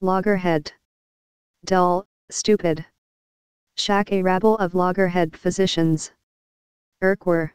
Loggerhead. Dull, stupid. Shack a rabble of loggerhead physicians. Urquhart.